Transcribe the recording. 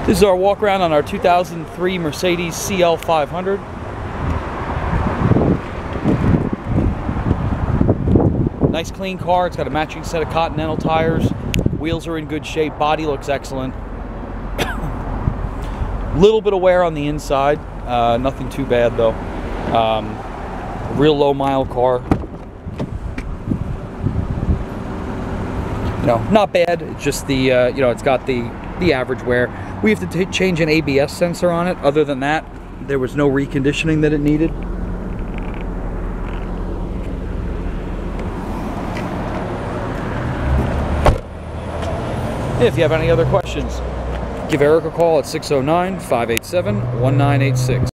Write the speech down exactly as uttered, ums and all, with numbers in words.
This is our walk around on our two thousand three Mercedes C L five hundred. Nice clean car. It's got a matching set of Continental tires. Wheels are in good shape. Body looks excellent. Little bit of wear on the inside. Uh, nothing too bad though. Um, real low mile car. You know, not bad. It's just the uh, you know, it's got the the average wear. We have to change an A B S sensor on it. Other than that, there was no reconditioning that it needed. If you have any other questions, give Eric a call at six oh nine, five eight seven, one nine eight six.